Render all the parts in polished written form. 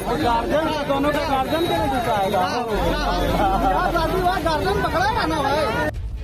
Guardian दोनों का guardian के लिए दिखाएगा। गार्जियन पकड़ेगा ना भाई।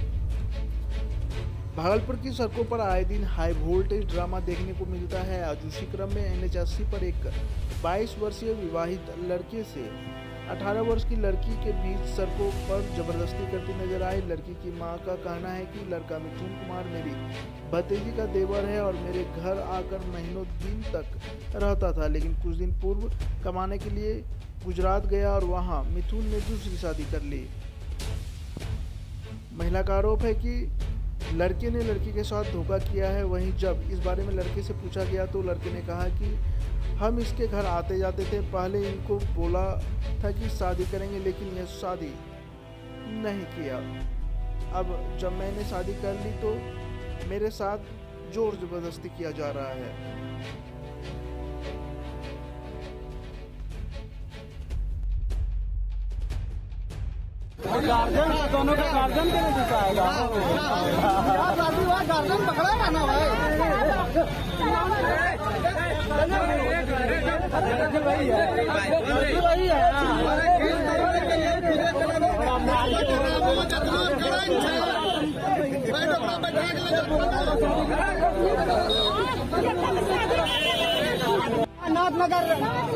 भागलपुर की सड़कों पर आए दिन हाई वोल्टेज ड्रामा देखने को मिलता है। आज उसी क्रम में NH 80 पर एक 22 वर्षीय विवाहित लड़के से 18 वर्ष की लड़की के बीच सड़कों पर जबरदस्ती करती नजर आई। लड़की की मां का कहना है कि लड़का मिथुन कुमार मेरी भतीजी का देवर है और मेरे घर आकर महीनों दिन तक रहता था, लेकिन कुछ दिन पूर्व कमाने के लिए गुजरात गया और वहां मिथुन ने दूसरी शादी कर ली। महिला का आरोप है कि लड़के ने लड़की के साथ धोखा किया है। वहीं जब इस बारे में लड़के से पूछा गया तो लड़के ने कहा कि हम इसके घर आते जाते थे, पहले इनको बोला था कि शादी करेंगे लेकिन यह शादी नहीं किया। अब जब मैंने शादी कर ली तो मेरे साथ जोर जबरदस्ती किया जा रहा है। गार्जियन दोनों का गार्जियन के लिए दिखाएगा। गार्जियन पकड़ेगा ना भाई। वही है नाथनगर।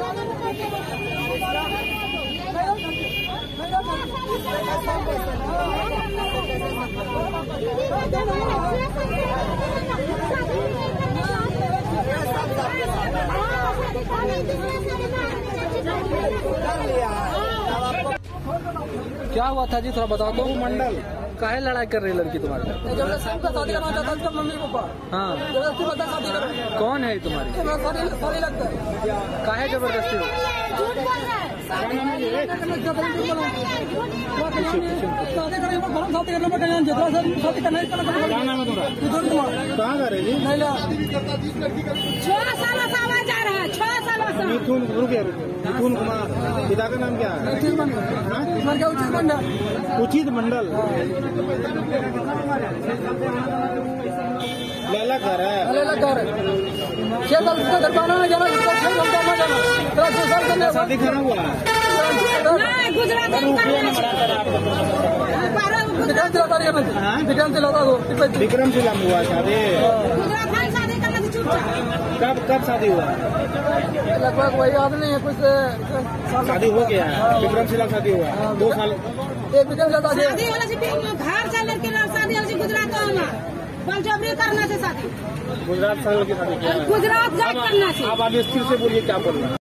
क्या हुआ था जी, थोड़ा बताओ तो। मंडल काहे लड़ाई कर रही है लड़की तुम्हारी? शादी करना चाहता था मम्मी पापा। हाँ, कौन है तुम्हारी? काहे जबरदस्ती हो? कहाँ जा रहे जी? 6 सालों से आवाज जा रहा है। 6 सालों से। मिथुन मिथुन कुमार, पिता का नाम क्या है? उचित मंडल। लैला घर है। 6 साल से दरबार में जाना, शादी करा हुआ विक्रम जिला में हुआ शादी। कब शादी हुआ? लगभग वही याद नहीं है, कुछ शादी हो गया है। विक्रम जिला शादी हुआ 2 साल। एक विक्रम जिला शादी घर चले के शादी गुजरात बलजबरी करना से शादी। गुजरात साल की शादी गुजरात जा करना से। आप आगे स्थिर से बोलिए क्या बोल रहे हैं।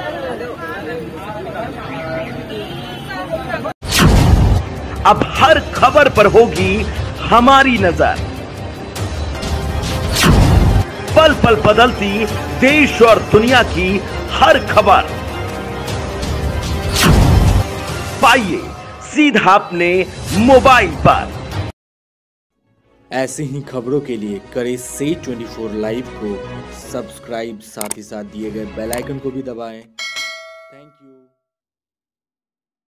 अब हर खबर पर होगी हमारी नजर। पल पल बदलती देश और दुनिया की हर खबर पाइए सीधा अपने मोबाइल पर। ऐसे ही खबरों के लिए करें से 24 लाइव को सब्सक्राइब, साथ ही साथ दिए गए बेल आइकन को भी दबाएं। Thank you.